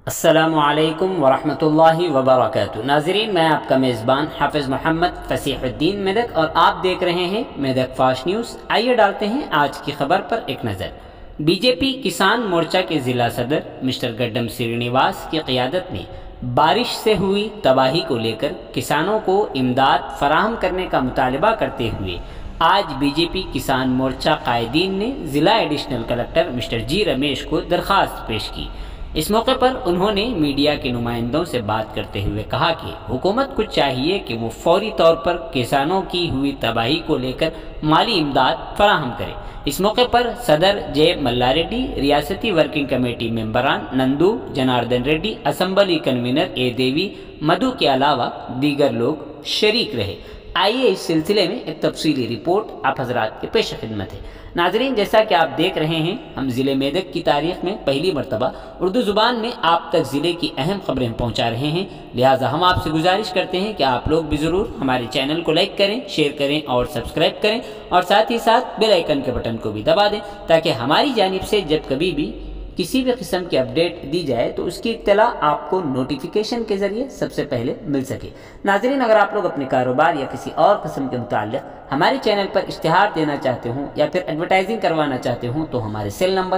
अस्सलामुअलैकुम वरहमतुल्लाहि वबरकातुहू। नाज़रीन, मैं आपका मेज़बान हाफिज़ मोहम्मद फ़सीहुद्दीन मेदक और आप देख रहे हैं मेदक फास्ट न्यूज़। आइए डालते हैं आज की खबर पर एक नज़र। बीजेपी किसान मोर्चा के ज़िला सदर मिस्टर गड्डम श्रीनिवास की क़ियादत में बारिश से हुई तबाही को लेकर किसानों को इमदाद फराहम करने का मुतालबा करते हुए आज बीजेपी किसान मोर्चा कायदीन ने ज़िला additional collector mister G Ramesh को दरख्वास्त पेश की। इस मौके पर उन्होंने मीडिया के नुमाइंदों से बात करते हुए कहा कि हुकूमत को चाहिए कि वो फौरी तौर पर किसानों की हुई तबाही को लेकर माली इमदाद फराहम करे। इस मौके पर सदर जे मल्लारेड्डी, रियासती वर्किंग कमेटी मेंबरान Nandu, Janardhan Reddy, assembly convener A Devi, Madhu के अलावा दीगर लोग शरीक रहे। आइए इस सिलसिले में एक तफसीली रिपोर्ट आप हजरात के पेश खिदमत है। नाजरीन, जैसा कि आप देख रहे हैं, हम ज़िले मेदक की तारीख में पहली मरतबा उर्दू ज़ुबान में आप तक ज़िले की अहम खबरें पहुंचा रहे हैं। लिहाजा हम आपसे गुजारिश करते हैं कि आप लोग भी ज़रूर हमारे चैनल को लाइक करें, शेयर करें और सब्सक्राइब करें और साथ ही साथ बेल आइकन के बटन को भी दबा दें ताकि हमारी जानिब से जब कभी भी किसी भी किस्म की अपडेट दी जाए तो उसकी इत्तला आपको नोटिफिकेशन के ज़रिए सबसे पहले मिल सके। नाज़रीन, अगर आप लोग अपने कारोबार या किसी और किस्म के मुताल्लिक़ हमारे चैनल पर इश्तिहार देना चाहते हों या फिर एडवर्टाइजिंग करवाना चाहते हों तो हमारे सेल नंबर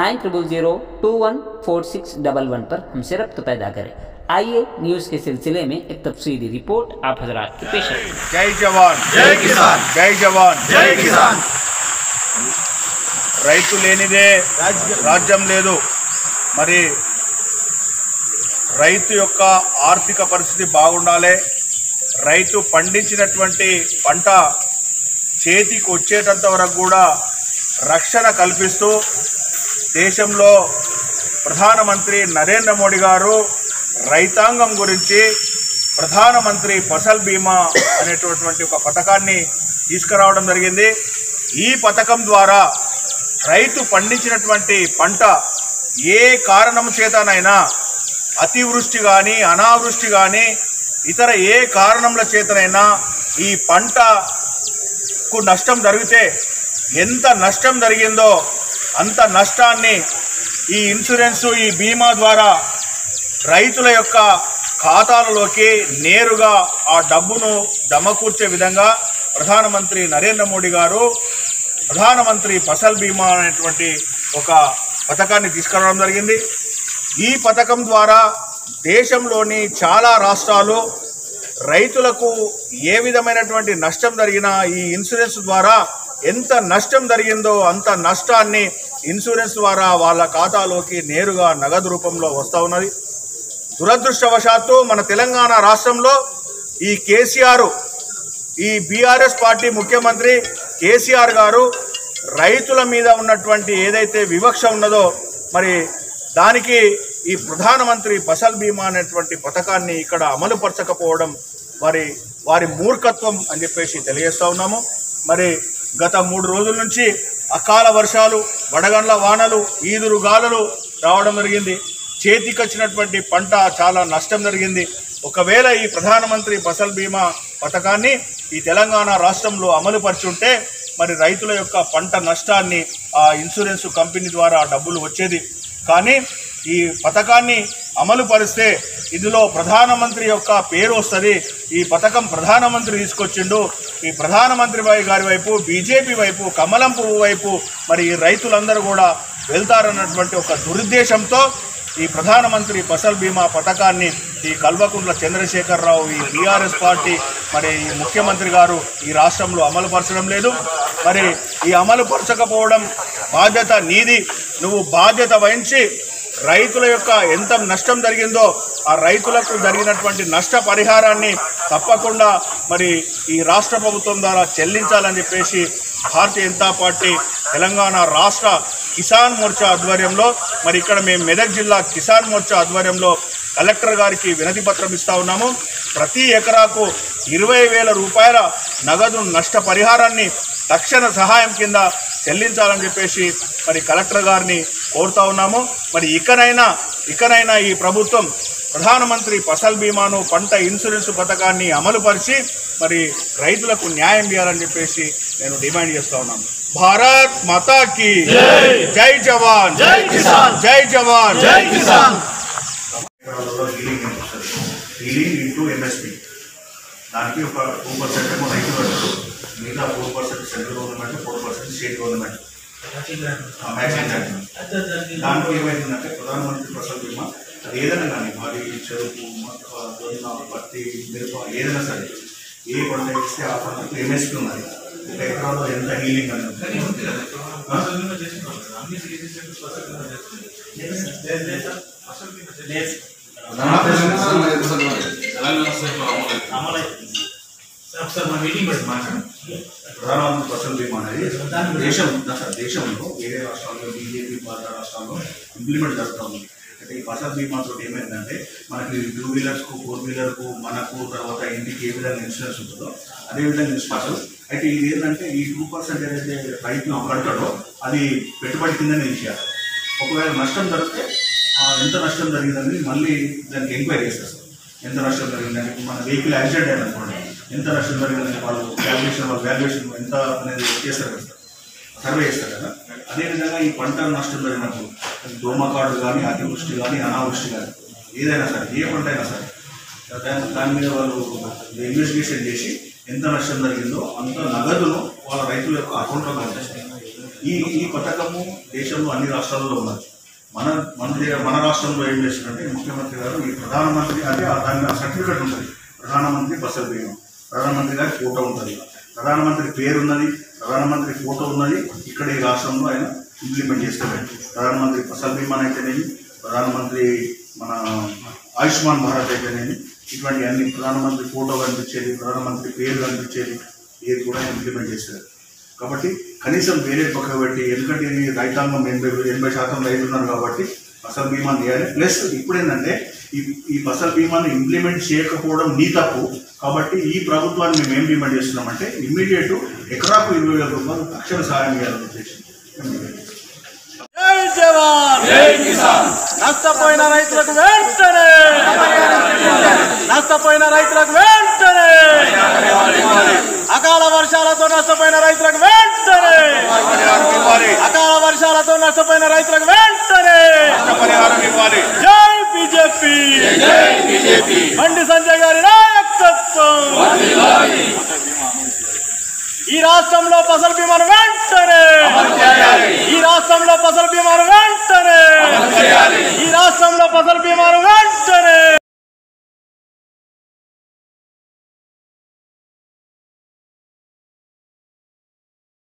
9000214611 पर हमसे रब्त पैदा करें। आइए न्यूज़ के सिलसिले में एक तफसीली रिपोर्ट आप हजरात के पेश करें। जय जवान जय किसान, जय जवान जय किसान। రైతు లేనిదే రాజ్యం లేదు। మరి రైతు యొక్క ఆర్థిక పరిస్థితి బాగుండాలి। రైతు పండించినటువంటి పంట చేతికి వచ్చేటంత వరకు కూడా రక్షణ కల్పిస్తూ దేశంలో ప్రధానమంత్రి నరేంద్ర మోడీ గారు రైతాంగం గురించి ప్రధానమంత్రి ఫసల్ బీమా అనేటటువంటి ఒక పథకాన్ని తీసుకురావడం జరిగింది। ఈ పథకం ద్వారా రైతు పండించినటువంటి పంట ఏ కారణం చేతనైనా అతివృష్టి కానీ అనావృష్టి కానీ ఇతర ఏ కారణముల చేతనైనా ఈ పంటకు నష్టం జరిగితే ఎంత నష్టం జరిగిందో అంత నష్టాన్ని ఈ ఇన్సూరెన్స్, ఈ బీమా ద్వారా రైతుల యొక్క ఖాతాలలోకి నేరుగా ఆ డబ్బును జమకూర్చే విధంగా ప్రధానమంత్రి నరేంద్ర మోడీ గారు ప్రధానమంత్రి ఫసల్ బీమా అనేటువంటి ఒక పథకాన్ని తీసుకురావడం జరిగింది। ఈ పథకం ద్వారా దేశంలోని చాలా రాష్ట్రాలు రైతులకు ఏ విధమైనటువంటి నష్టం జరిగినా ఈ ఇన్సూరెన్స్ ద్వారా ఎంత నష్టం జరిగిందో అంత నష్టాన్ని ఇన్సూరెన్స్ ద్వారా వాళ్ళ ఖాతాలోకి నేరుగా నగదు రూపంలో వస్తూ ఉన్నది। దురదృష్టవశాత్తు మన తెలంగాణ రాష్ట్రంలో ఈ కేసీఆర్, ఈ బీఆర్ఎస్ పార్టీ ముఖ్యమంత్రి కేసీఆర్ గారు రైతుల మీద ఉన్నటువంటి ఏదైతే వివక్ష ఉన్నదో మరి దానికి ఈ ప్రధానమంత్రి ఫసల్ బీమా అనేటువంటి పథకాన్ని ఇక్కడ అమలుపరచకపోవడం వారి మూర్ఖత్వం అని చెప్పేసి తెలియజేస్తూ ఉన్నాము। మరి గత 3 రోజుల నుంచి అకాల వర్షాలు, వడగండ్ల వానలు, ఈదురు గాలులు రావడం జరిగింది। చేతికొచ్చినటువంటి పంట చాలా నష్టం జరిగింది। ఒకవేళ ఈ ప్రధానమంత్రి ఫసల్ బీమా పథకాన్ని ఈ తెలంగాణ రాష్ట్రంలో అమలుపరుచుంటే మరి రైతుల యొక్క పంట నష్టాన్ని ఆ ఇన్సూరెన్స్ కంపెనీ ద్వారా డబ్బులు వచ్చేది। కానీ ఈ పథకాన్ని అమలు పరిస్తే ఇందులో ప్రధానమంత్రి యొక్క పేరు వస్తుంది। ఈ పథకం ప్రధానమంత్రి తీసుకొచ్చిండు, ఈ ప్రధానమంత్రి గారి వైపు, బీజేపీ వైపు, కమలం పువ్వు వైపు మరి రైతులందరూ కూడా వెళ్తారన్నటువంటి ఒక దురుద్దేశంతో ఈ ప్రధానమంత్రి ఫసల్ బీమా పథకాన్ని ఈ కల్వకుంట్ల చంద్రశేఖరరావు, ఈ బీఆర్ఎస్ పార్టీ మరి ఈ ముఖ్యమంత్రి గారు ఈ రాష్ట్రంలో అమలుపరచడం లేదు। మరి ఈ అమలుపరచకపోవడం బాధ్యత నీది। నువ్వు బాధ్యత వహించి రైతుల యొక్క ఎంత నష్టం జరిగిందో ఆ రైతులకు జరిగినటువంటి నష్ట పరిహారాన్ని తప్పకుండా మరి ఈ రాష్ట్ర ప్రభుత్వం ద్వారా చెల్లించాలని చెప్పేసి భారతీయ జనతా పార్టీ తెలంగాణ రాష్ట్ర కిసాన్ మోర్చా ఆధ్వర్యంలో మరి ఇక్కడ మేము మెదక్ జిల్లా కిసాన్ మోర్చా ఆధ్వర్యంలో కలెక్టర్ గారికి వినతి పత్రం ఇస్తూ ఉన్నాము। ప్రతి ఎకరాకు 20,000 రూపాయల నగదు నష్ట పరిహారాన్ని తక్షణ సహాయం కింద చెల్లించాలని చెప్పేసి మరి కలెక్టర్ గారిని కోరుతా ఉన్నాము। మరి ఇకనైనా ఈ ప్రభుత్వం ప్రధానమంత్రి ఫసల్ బీమాను, పంట ఇన్సూరెన్స్ పథకాన్ని అమలుపరిచి మరి రైతులకు న్యాయం చేయాలని చెప్పేసి నేను డిమాండ్ చేస్తూ ఉన్నాను। భారత్ మాతా की जय, जय जवान जय किसान, जय जवान जय किसान। Billing into MSP. దానికి ఒక 2% ఏమో రైతు వర్క్, మిగతా 4% central government, 4% state government matching grant. దానికి ఏమైందంటే ప్రధానమంత్రి ఫసల్ బీమా అది ఏదైనా కానీ వరి, చెరుకు, జొన్న, పత్తి, మిరప ఏదైనా సరే ఏ పంట వేస్తే ఆ పంటకు ఎంఎస్పీ ఉన్నది. ఒక ఎకరాలో ఎంత హీలింగ్ అని ప్రధానమంత్రి ఫసల్ బీమా అనేది దేశంలో వేరే రాష్ట్రాల్లో బీజేపీ పాలిత రాష్ట్రాల్లో ఇంప్లిమెంట్ జరుగుతూ ఉంది. అయితే ఈ ఫసల్ బీమాతో ఏమైందంటే మనకి 2 వీలర్స్కు 4 వీలర్కు మనకు తర్వాత ఇంటికి ఏ విధంగా ఇన్సూరెన్స్ ఉంటుందో అదేవిధంగా ఇన్సూరెన్స్. అయితే ఇది ఏంటంటే ఈ 2% ఏదైతే రైతు కడతాడో అది పెట్టుబడి కిందనే ఇచ్చేయాలి. ఒకవేళ నష్టం జరిగితే ఎంత నష్టం జరిగిందని మళ్ళీ దానికి ఎంక్వైరీ చేస్తారు. ఎంత నష్టం జరిగిందని మన వెహికల్ యాక్సిడెంట్ అయింది అనుకోండి, ఎంత నష్టం జరిగిందని వాళ్ళు వాల్యుయేషన్ ఎంత అనేది చేస్తారు కదా, సర్వే చేస్తారు కదా. అదేవిధంగా ఈ పంట నష్టం జరిగినప్పుడు దోమకాడు కానీ, అతివృష్టి కానీ, అనావృష్టి కానీ ఏదైనా సరే ఏ పంట అయినా సరే దాని మీద వాళ్ళు ఇన్వెస్టిగేషన్ చేసి ఎంత నష్టం జరిగిందో అంత నగదును వాళ్ళ రైతుల యొక్క అకౌంట్లో పంపిస్తారు. ఈ పథకము దేశంలో అన్ని రాష్ట్రాల్లో ఉన్నది. మన రాష్ట్రంలో ఏం చేస్తున్నారంటే ముఖ్యమంత్రి గారు ఈ ప్రధానమంత్రి అదే దాని సర్టిఫికెట్ ఉంటుంది, ప్రధానమంత్రి ఫసల్ బీమా, ప్రధానమంత్రి గారి ఫోటో ఉంటుంది, ప్రధానమంత్రి పేరు ఉన్నది, ప్రధానమంత్రి ఫోటో ఉన్నది. ఇక్కడ ఈ రాష్ట్రంలో ఆయన ఇంప్లిమెంట్ చేస్తారు. ప్రధానమంత్రి ఫసల్ బీమా అయితేనేమి, ప్రధానమంత్రి మన ఆయుష్మాన్ భారత్ అయితేనేమి, ఇటువంటి అన్ని ప్రధానమంత్రి ఫోటో కనిపించేది, ప్రధానమంత్రి పేరు కనిపించేది ఏది కూడా ఇంప్లిమెంట్ చేస్తారు. కాబట్టి కనీసం వేరే పక్క పెట్టి, ఎందుకంటే ఇది రైతాంగం 80% రైతులు ఉన్నారు కాబట్టి ఫసల్ బీమా చేయాలి. ప్లస్ ఇప్పుడు ఏంటంటే ఈ ఫసల్ బీమాని ఇంప్లిమెంట్ చేయకపోవడం నీ తప్పు. కాబట్టి ఈ ప్రభుత్వాన్ని మేము ఏం డిమాండ్ చేస్తున్నామంటే ఇమ్మీడియట్ ఎకరాకు 20,000 రూపాయలు తక్షణ సహాయం చేయాలని ఉద్దేశం. జై జవాన్ జై కిసాన్. నష్టపోయిన రైతులకు వెంటనే, నష్టపోయిన రైతులకు వెంటనే, అకాల వర్షాలతో నష్టపోయిన రైతులకు వెంటనే, అకాల వర్షాలతో నష్టపోయిన రైతులకు వెంటనే జై బీజేపీ, బండి సంజయ్ గారి నాయకత్వం. ఈ రాష్ట్రంలో ఫసల్ బీమాను వెంటనే, ఈ రాష్ట్రంలో ఫసల్ బీమాను వెంటనే, ఈ రాష్ట్రంలో ఫసల్ బీమాను వెంటనే.